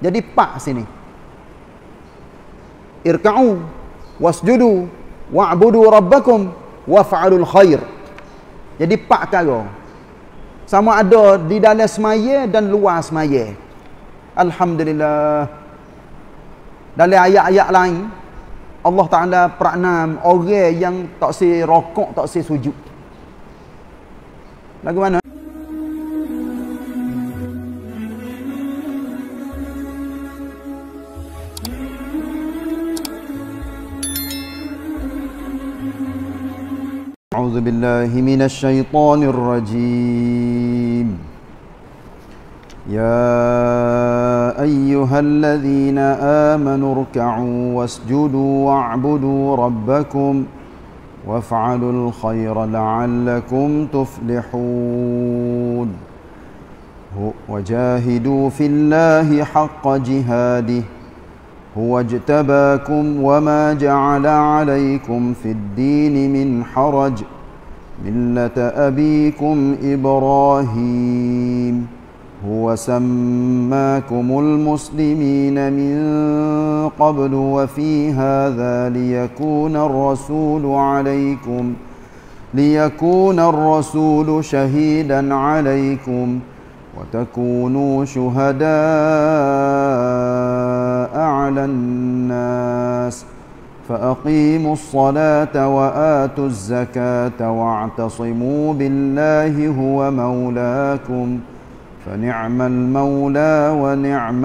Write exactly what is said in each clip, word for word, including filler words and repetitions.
Jadi pak sini. Irka'u wasjudu wa'budu rabbakum waf'alul khair. Jadi pak perkara. Sama ada di dalam semaya dan luar semaya. Alhamdulillah. Dalam ayat-ayat lain Allah Ta'ala peraknam orang yang tak si rokok, tak si sujud. Lagu mana? A'udzu billahi minasy syaithanir rajim. Ya ayyuhalladzina amanu ruk'u wasjudu wa'budu rabbakum waf'alul khaira la'allakum tuflihun. Wajahidu fillahi haqqa jihadihi huwa ijtabakum wama ja'ala 'alaykum fid dini min haraj millata abikum Ibrahim huwa sammakumul muslimina min qablu wa fi hadha liyakuna ar-rasulu 'alaykum liyakuna ar-rasulu shahidan 'alaykum wa takunu shuhada'a 'alan nas فأقيموا الصلاة وآتوا الزكاة واعتصموا بالله هو مولاكم فنعم المولى ونعم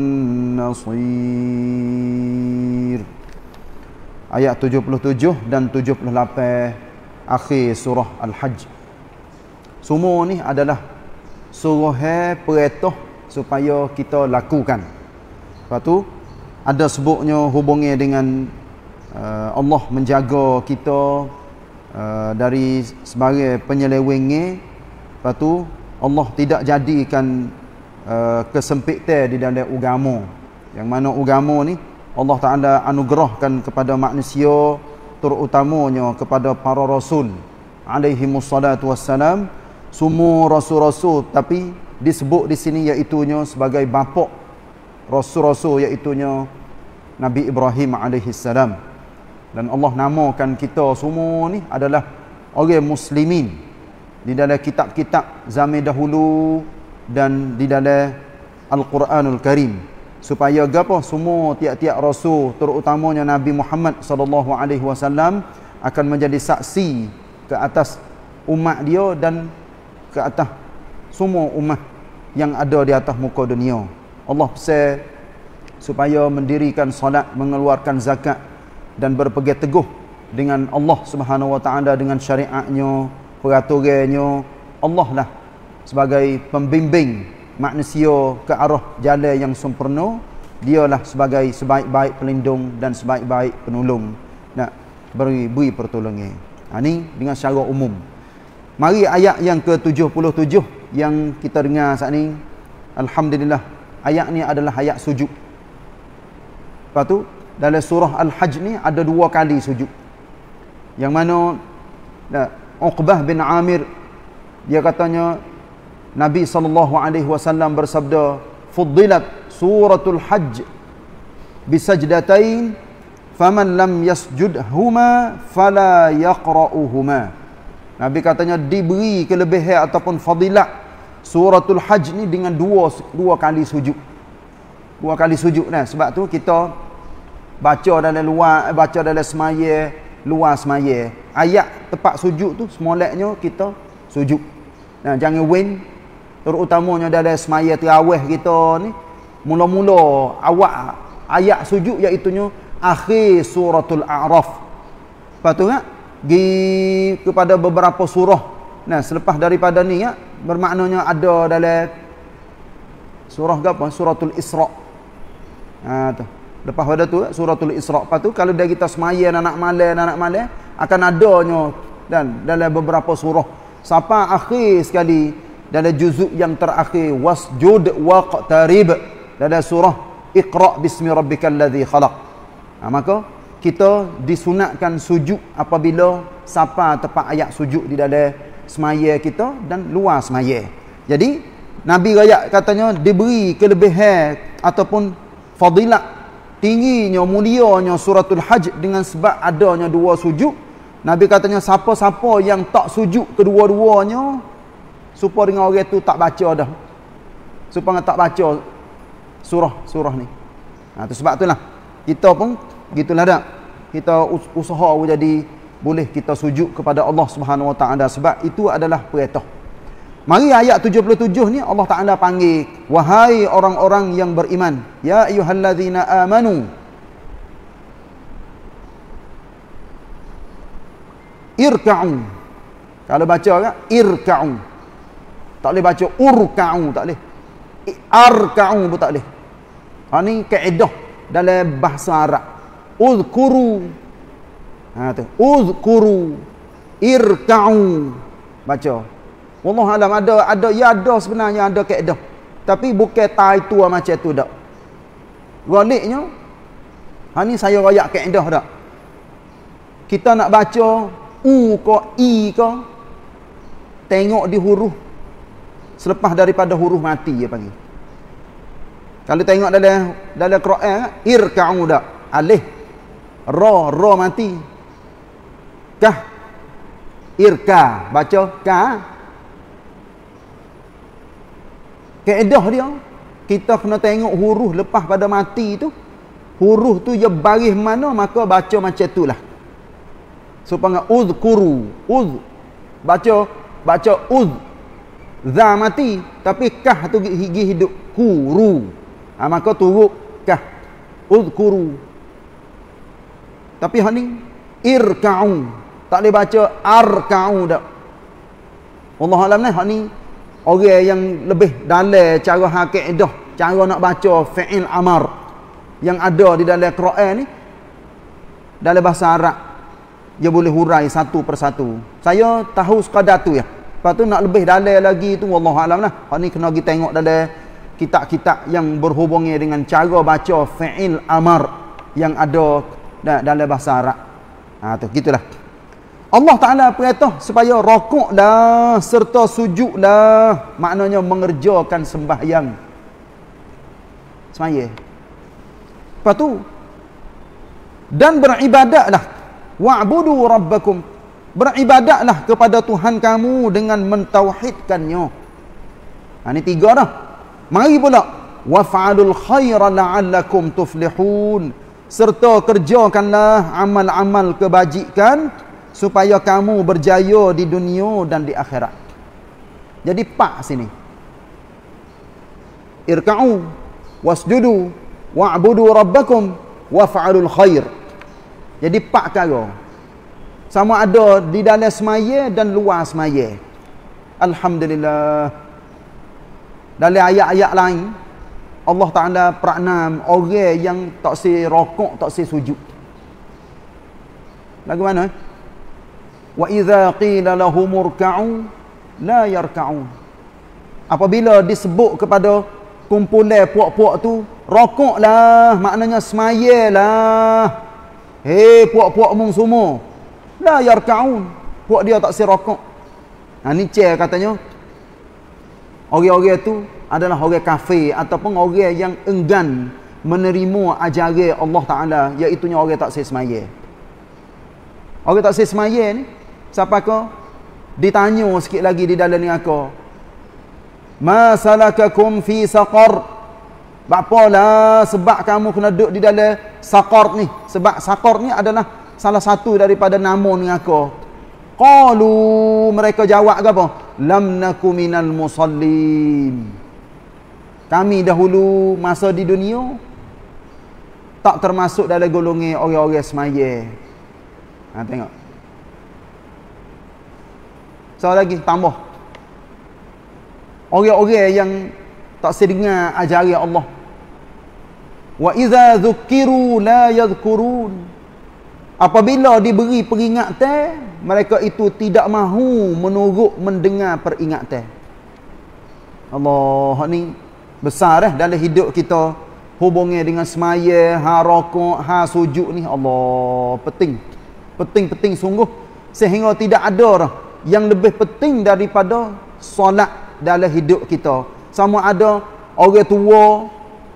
النصير. Ayat tujuh puluh tujuh dan tujuh puluh lapan akhir surah Al-Hajj. Semua ni adalah surah perintah supaya kita lakukan. Lepas tu ada sebutnya hubungnya dengan Uh, Allah menjaga kita uh, dari sebagai penyelewengnya. Lepas tu Allah tidak jadikan uh, kesempitan di dalam agama. Yang mana agama ni Allah Ta'ala anugerahkan kepada manusia, terutamanya kepada para rasul alaihimus salatu wassalam. Semua rasul-rasul, tapi disebut di sini iaitunya sebagai bapa rasul-rasul, iaitunya Nabi Ibrahim alaihis salam. Dan Allah namakan kita semua ni adalah orang muslimin di dalam kitab-kitab zaman dahulu dan di dalam Al-Quranul Karim, supaya gapo semua tiap-tiap rasul, terutamanya Nabi Muhammad sallallahu alaihi wasallam, akan menjadi saksi ke atas umat dia dan ke atas semua umat yang ada di atas muka dunia. Allah pesan supaya mendirikan solat, mengeluarkan zakat dan berpegang teguh dengan Allah Subhanahu wa taala, dengan syariatnya, peraturannya. Allah lah sebagai pembimbing manusia ke arah jalan yang sempurna. Dialah sebagai sebaik-baik pelindung dan sebaik-baik penolong, nak beri beri pertolongan. Ha, ni dengan secara umum. Mari ayat yang ke tujuh puluh tujuh yang kita dengar saat ni. Alhamdulillah, ayat ni adalah ayat sujud. Lepas tu dalam surah Al-Hajj ni ada dua kali sujud. Yang mana nah, Uqbah bin Amir, dia katanya Nabi sallallahu alaihi wasallam bersabda, "Fuddilat suratul Hajj bisajdatain, faman lam yasjudhuma fala yaqra'uhuma." Nabi katanya diberi kelebihan ataupun fadilat suratul Hajj ni dengan dua dua kali sujud. Dua kali sujud nah. Sebab tu kita baca dalam luar, baca dalam semaya, luar semaya, ayat tempat sujud tu semoleknya kita sujud. Nah, jangan win, terutamanya dalam semaya tarawih kita ni, mula-mula awal ayat sujud iaitunya akhir suratul A'raf. Lepas tu kan gi kepada beberapa surah. Nah, selepas daripada ni ya, bermaknanya ada dalam surah apa? Suratul Isra. Ha tu. Lepas pada tu suratul Isra. Lepas tu kalau dah kita semaya nak malam nak malam akan adanya dan dalam beberapa surah sampai akhir sekali dalam juzuk yang terakhir wasjud waqtarib dalam surah Iqra bismi rabbikal ladzi khalaq. Ha, maka kita disunatkan sujud apabila sampai tepat ayat sujud di dalam semaya kita dan luar semaya. Jadi Nabi raya katanya diberi kelebihan ataupun fadilat tingginya, mulianya suratul Hajj dengan sebab adanya dua sujud. Nabi katanya siapa-siapa yang tak sujud kedua-duanya, supaya dengan orang tu tak baca dah. Supaya tak baca surah-surah ni. Ha, tu sebab itulah kita pun gitulah dak. Kita usaha jadi boleh kita sujud kepada Allah Subhanahu Wa Taala, sebab itu adalah perintah. Mari ayat tujuh puluh tujuh ni Allah Taala panggil, wahai orang-orang yang beriman, ya ayyuhallazina amanu irka'u. Kalau baca kan irka'u, tak boleh baca urka'u, tak boleh. Arka'u pun tak boleh. Ha ni kaedah dalam bahasa Arab. Uzkuru, ha tu, uzkuru, irka'u, baca. Wallahu alam, ada ada ya ada sebenarnya ada kaedah, tapi bukan tai tu macam tu dak. Galiknya ha ni saya royak kaedah dak. Kita nak baca u ke i ke, tengok di huruf selepas daripada huruf mati dia panggil. Kalau tengok dalam dalam Quran irka'u dak, alif ra ra mati, kah irka, baca ka. Kaedah dia kita kena tengok huruf lepas pada mati tu, huruf tu dia baris mana, maka baca macam itulah. Supaya uzkuru, uz baca baca uz, za mati tapi kah tu gigi hidup, kuru, ha, maka turut kah, uzkuru. Tapi hak ni irka'u, tak boleh baca arka'u dak. Allah alam ni hak ni orang yang lebih dalam cara hakidah, cara nak baca fi'il amar yang ada di dalam Quran ni, dalam bahasa Arab dia boleh hurai satu persatu. Saya tahu sekadar tu ya. Lepas tu nak lebih dalam lagi tu wallahu alam lah. Hak ni kena pergi tengok dalam kitab-kitab yang berhubungi dengan cara baca fi'il amar yang ada dalam bahasa Arab. Ha tu gitulah. Allah Ta'ala perintah supaya rokoklah serta sujudlah, maknanya mengerjakan sembahyang. Semaya. Lepas tu, dan beribadatlah, wa'budu rabbakum, beribadatlah kepada Tuhan kamu dengan mentauhidkannya. Ha, ini tiga dah. Mari pula, waf'alul khaira la'allakum tuflihun, serta kerjakanlah amal-amal kebajikan supaya kamu berjaya di dunia dan di akhirat. Jadi pak sini. Irka'u wasjudu wa'budu rabbakum waf'alul khair. Jadi pak kara. Sama ada di dalam semaya dan luar semaya. Alhamdulillah. Dalam ayat-ayat lain Allah Ta'ala peraknam orang yang tak si rokok, tak si sujud. Lagu mana? Wa idza qila lahum urka'u la yarka'un. Apabila disebut kepada kumpulan puak-puak tu, rokoklah, maknanya semayalah. Hei puak-puak mung semua, la yarka'un, puak dia tak si rokok. Ha ni cer katanya orang-orang tu adalah orang kafir ataupun orang yang enggan menerima ajaran Allah Taala, iaitu orang tak si semaya. Orang tak si semaya ni siapa ke? Ditanya sikit lagi di dalam neraka. Ma salakakum fi saqar? Bapalah sebab kamu kena duduk di dalam saqar ni? Sebab saqar ni adalah salah satu daripada nama neraka. Qalu, mereka jawab ke apa? Lam naku minal musallin. Kami dahulu masa di dunia tak termasuk dalam golongan orang-orang semaya. Ha tengok. So lagi tambah. Orang-orang yang tak sedengar ajaran Allah. Wa idza dzukiru la yadhkurun. Apabila diberi peringatan, mereka itu tidak mahu menurut mendengar peringatan. Allah ni besar eh dalam hidup kita, hubungnya dengan semaya, ha rokok, ha sujud ni. Allah penting. Penting-penting sungguh, sehingga tidak ada dah yang lebih penting daripada solat dalam hidup kita. Sama ada orang tua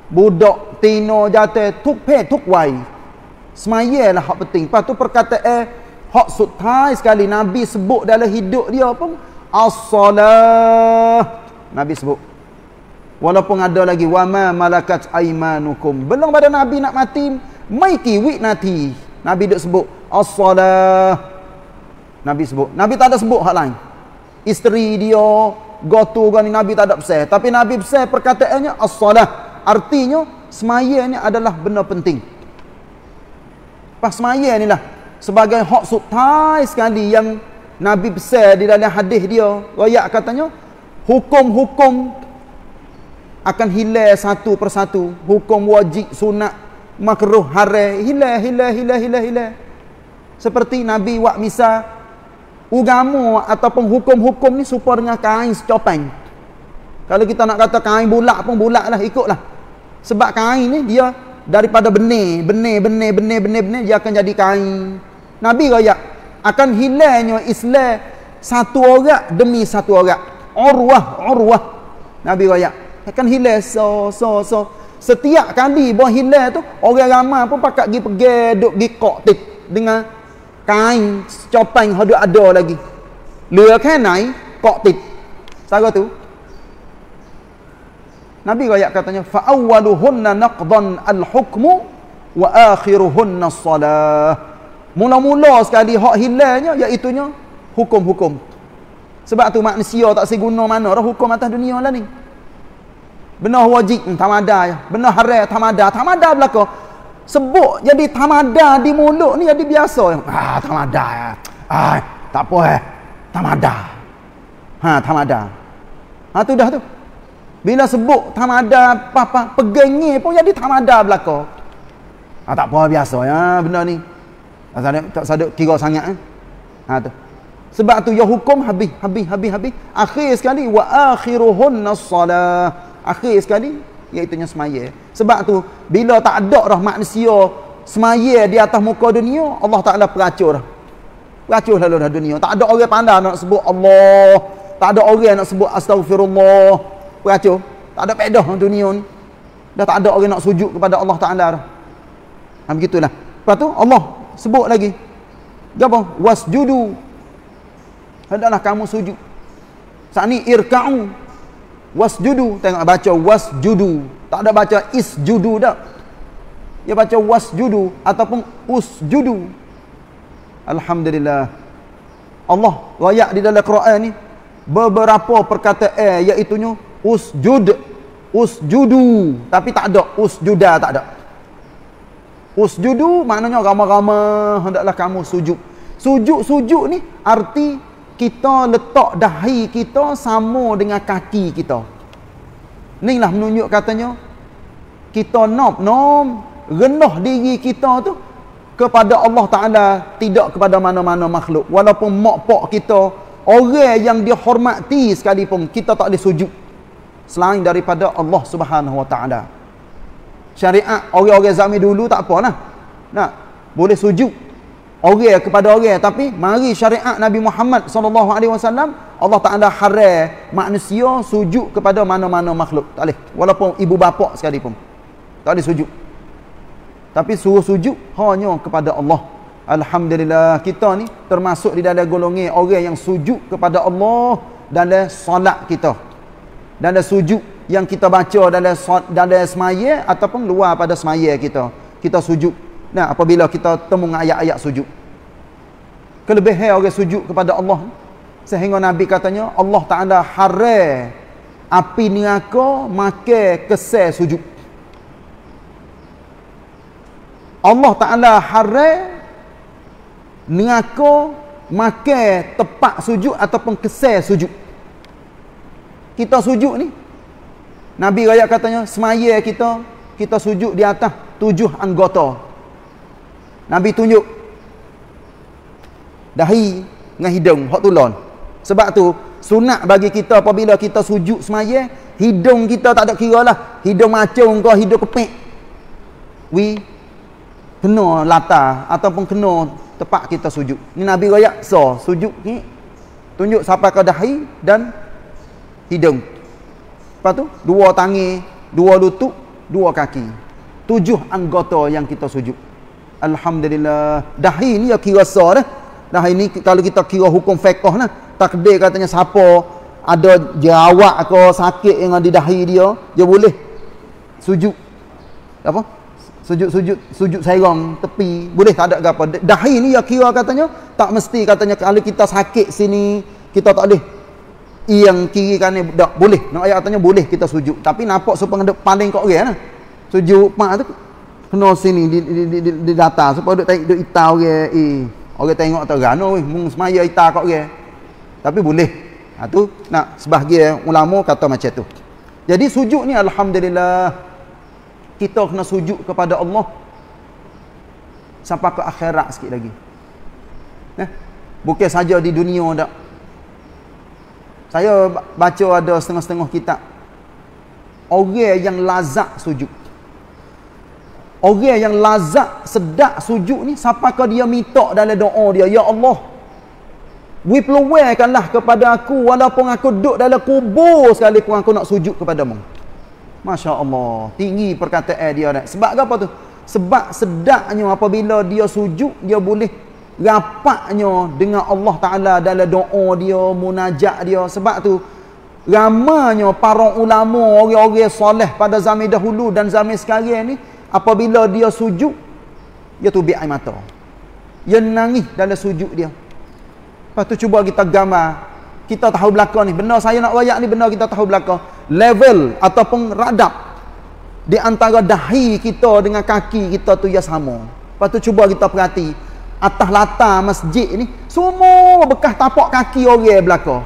budak, tino, jatuh, tuk pe, tuk wai. Semaya lah hak penting. Lepas tu perkataan hak sutai sekali Nabi sebut dalam hidup dia pun as-salah. Nabi sebut. Walaupun ada lagi wama malakat aimanukum. Belum pada Nabi nak mati, mai kiwit nanti. Nabi duk sebut as-salah. Nabi sebut. Nabi tak ada sebut hak lain. Isteri dia, gotu gani Nabi tak ada pesan. Tapi Nabi pesan perkataannya as-salah. Artinya semaya ni adalah benda penting. Pas semaya ni lah sebagai hak sutai sekali yang Nabi pesan di dalam hadis dia. Royak katanya hukum-hukum akan hilang satu persatu. Hukum wajib, sunat, makruh, haram hilang, hilang, hilang, hilang, hilang. Seperti Nabi wak misal agama ataupun hukum-hukum ni serupa dengan kain secopeng. Kalau kita nak kata kain bulat pun bulat lah, ikutlah. Sebab kain ni dia daripada benih, benih, benih, benih, benih, benih dia akan jadi kain. Nabi royak akan hilangnya Islam satu orang demi satu orang. Urwah, urwah. Nabi royak akan hilang so so so. Setiap kali buah hilang tu orang ramai pun pakat pergi pergi duk pergi kok tik dengan kain copeng ada ada lagi. Lừa kan naik kok tik. Cara tu Nabi royak katanya fa awwaluhunna naqdan al-hukmu wa akhiruhunna as-salah. Mula-mula sekali hak hilangnya iaitu nya hukum-hukum. Sebab tu manusia tak seguna mana dah hukum atas dunia lah ni. Benar wajib hmm, tamada ya. Benar haram tamada, tamada belaka. Sebut jadi tamada di mulut ni jadi biasa. Ah tamada ya. Ah tak apa eh. Tamada. Ha tamada. Ha tu dah tu. Bila sebut tamada apa-apa pegangnya pun jadi tamada belaka. Ah tak apa biasa ya benda ni. Tak sadar tak sadar kira sangat eh. Ha tu. Sebab tu ya hukum habis habis habis habis. Akhir sekali wa akhiruhunna as-salah. Akhir sekali iaitu nya semaya. Sebab tu bila tak ada dah manusia semaya di atas muka dunia, Allah Taala peracur dah. Peracur lalu dah dunia. Tak ada orang pandai nak sebut Allah, tak ada orang nak sebut astagfirullah. Peracur. Tak ada pedah dunia ni. Dah tak ada orang nak sujud kepada Allah Taala dah. Ha begitulah. Lepas tu Allah sebut lagi. Apa? Wasjudu. Hendaklah kamu sujud. Saat ni irka'u. Wasjudu. Tengok baca wasjudu. Tak ada baca isjudu dah. Dia baca wasjudu ataupun usjudu. Alhamdulillah. Allah royak di dalam Quran ni beberapa perkataan iaitu nya usjud, usjudu, tapi tak ada usjuda, tak ada. Usjudu maknanya ramai-ramai hendaklah kamu sujud. Sujud-sujud ni arti kita letak dahi kita sama dengan kaki kita. Inilah menunjuk katanya kita nom nom rendah diri kita tu kepada Allah Taala, tidak kepada mana-mana makhluk. Walaupun mak pak kita orang yang dihormati sekalipun kita tak boleh sujud selain daripada Allah Subhanahu Wa Taala. Syariat orang-orang zaman dulu tak apalah. Nak boleh sujud orang kepada orang, tapi mari syariat Nabi Muhammad sallallahu alaihi wasallam Allah Taala haram manusia sujud kepada mana-mana makhluk. Tak boleh. Walaupun ibu bapa sekalipun. Tak boleh sujud. Tapi suruh sujud hanya kepada Allah. Alhamdulillah kita ni termasuk di dalam golongan orang yang sujud kepada Allah dalam solat kita. Dalam sujud yang kita baca dalam dalam semaya ataupun luar pada semaya kita. Kita sujud. Nah, apabila kita temu ayat-ayat sujud. Kelebihan orang sujud kepada Allah sehingga Nabi katanya Allah Taala haram api neraka makan kesal sujud. Allah Taala haram neraka makan tempat sujud ataupun kesal sujud. Kita sujud ni Nabi raya katanya semaya kita kita sujud di atas tujuh anggota. Nabi tunjuk dahi dengan hidung hak tulon. Sebab tu sunat bagi kita apabila kita sujud semaya, hidung kita tak ada kira lah. Hidung macung ke hidung kepek. Wi kena latar ataupun kena tempat kita sujud. Ni Nabi raya so sujud ni tunjuk sampai ke dahi dan hidung. Lepas tu dua tangan, dua lutut dua kaki. Tujuh anggota yang kita sujud. Alhamdulillah. Dahi ni ya kira sah dah. Dahi ni kalau kita kira hukum fiqh nah, takdir katanya siapa ada jerawat ke sakit yang di dahi dia, dia boleh sujud apa? Sujud-sujud sujud serong tepi, boleh tak ada apa. Dahi ni ya kira katanya tak mesti katanya kalau kita sakit sini kita tak boleh yang kiri kanan tak boleh. Nak ayat katanya boleh kita sujud. Tapi nampak supaya paling kat orang lah. Sujud mak tu kena sini di di di, di, di data supaya duk tengok duk itau orang eh orang tengok tak gano weh mung semaya ita kat orang. Tapi boleh. Ha tu nak sebahagian ulama kata macam tu. Jadi sujud ni alhamdulillah kita kena sujud kepada Allah sampai ke akhirat sikit lagi. Nah, bukan saja di dunia dak. Saya baca ada setengah-setengah kitab. Orang yang lazat sujud. Orang yang lazat sedap sujud ni sampai ke dia minta dalam doa dia, ya Allah, we peluangkanlah kepada aku walaupun aku duduk dalam kubur sekalipun aku nak sujud kepadamu. Masya Allah, tinggi perkataan dia dah. Sebab apa tu? Sebab sedapnya apabila dia sujud, dia boleh rapatnya dengan Allah Ta'ala dalam doa dia, munajat dia. Sebab tu ramanya para ulama, orang-orang soleh pada zaman dahulu dan zaman sekarang ni, apabila dia sujud, dia tubik air mata. Dia nangis dalam sujud dia. Lepas tu cuba kita gambar. Kita tahu belakang ni. Benar saya nak rayak ni, benar kita tahu belakang. Level ataupun radap di antara dahi kita dengan kaki kita tu ya sama. Lepas tu cuba kita perhati. Atas latar masjid ni, semua bekas tapak kaki orang belakang.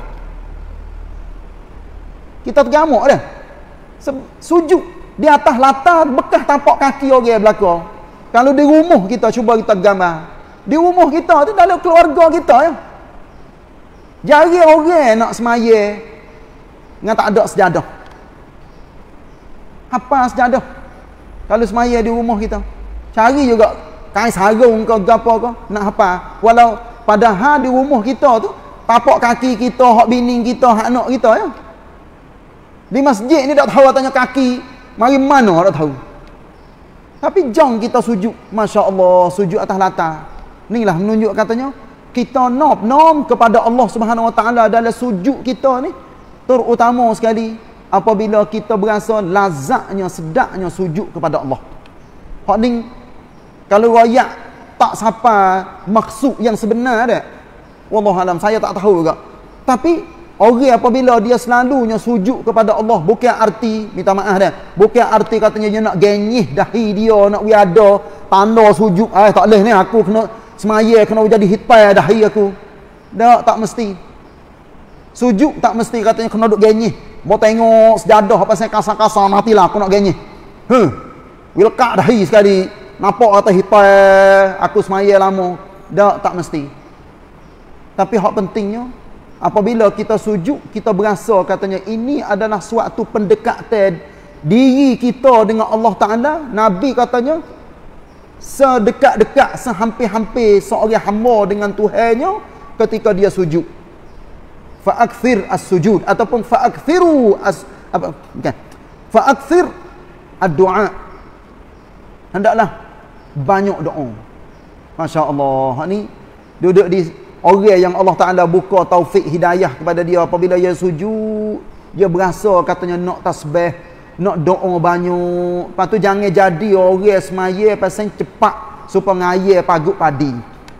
Kita tergamuk dah. Sujud di atas latar bekas tapak kaki orang belakang. Kalau di rumah kita cuba kita gambar. Di rumah kita tu dalam keluarga kita ya. Jari orang nak semaya dengan tak ada sejadah. Apa sejadah? Kalau semaya di rumah kita, cari juga kain sarung ke apa ke nak apa. Walau padahal di rumah kita tu tapak kaki kita, hak bini kita, hak anak kita ya. Di masjid ni tak tahu tanya kaki mari mana tak tahu. Tapi jom kita sujud, masya-Allah, sujud atas latar. Inilah menunjuk katanya kita nop nom kepada Allah Subhanahu Wa Taala dalam sujud kita ni, terutama sekali apabila kita berasa lazatnya, sedapnya sujud kepada Allah. Hak ni kalau royak tak sampai maksud yang sebenar dah. Wallahualam, saya tak tahu juga. Tapi orang apabila dia selalunya sujud kepada Allah, bukan arti, minta maaf dah, bukan arti katanya dia nak genyih dahi dia, nak wiada tanda sujud, eh tak boleh ni aku kena semaya kena jadi hitai dahi aku. Tak, tak mesti. Sujud tak mesti katanya kena duk genyih. Mau tengok sejadah apa saya kasar-kasar matilah aku nak genyih. Huh. Wilkak dahi sekali. Nampak kata hitai aku semaya lama. Tak, tak mesti. Tapi hak pentingnya apabila kita sujud, kita berasa katanya ini adalah suatu pendekatan diri kita dengan Allah Ta'ala. Nabi katanya sedekat-dekat, sehampir-hampir seorang hamba dengan Tuhannya ketika dia sujud. Fa'akthir as-sujud ataupun fa'akthiru as apa bukan. Fa'akthir ad-du'a. Hendaklah banyak doa. Masya-Allah. Ni duduk di orang yang Allah Ta'ala buka taufik hidayah kepada dia apabila dia sujud, dia berasa katanya nak tasbih, nak doa banyak. Lepas tu jangan jadi orang semaya pasal cepat supaya ngaya pagut padi.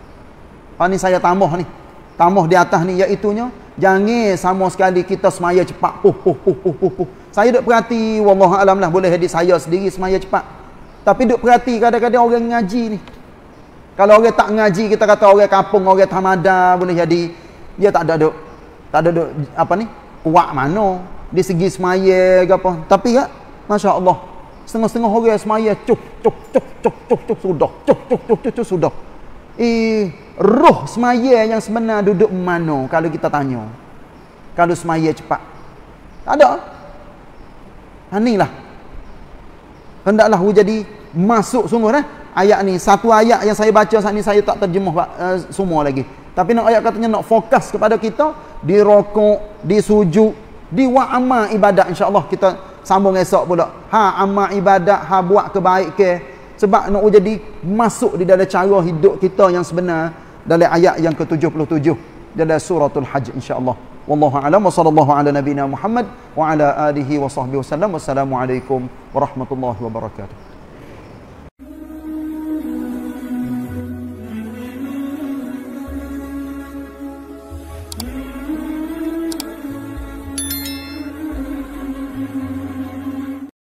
Ha ni saya tambah ni. Tambah di atas ni iaitunya jangan sama sekali kita semaya cepat. Puh puh puh puh puh. puh. Saya duk perhati wallahu alam lah, boleh jadi saya sendiri semaya cepat. Tapi duk perhati kadang-kadang orang ngaji ni. Kalau orang tak ngaji, kita kata orang kampung, orang tamada, boleh jadi dia tak ada duk tak ada duk apa ni? Kuat mana di segi semaya ke apa. Tapi ya, masya-Allah, setengah-setengah orang semaya cuk cuk cuk cuk cuk cuk sudah. Cuk cuk cuk cuk, cuk sudah. Eh, roh semaya yang sebenar duduk mana kalau kita tanya? Kalau semaya cepat. Tak ada. Inilah. Hendaklah jadi masuk sungguh dah. Ayat ni, satu ayat yang saya baca saat ni saya tak terjemah uh, semua lagi. Tapi nak ayat katanya nak fokus kepada kita di rokok, di sujud, di wa'amal ibadat, insya-Allah kita sambung esok pula. Ha amal ibadat, ha buat kebaikan. Sebab nak jadi masuk di dalam cara hidup kita yang sebenar dalam ayat yang ke tujuh puluh tujuh dalam suratul Hajj insya-Allah. Wallahu a'lam wa sallallahu ala nabiyyina Muhammad wa ala alihi wa sahbihi wasallam. Wassalamualaikum warahmatullahi wabarakatuh.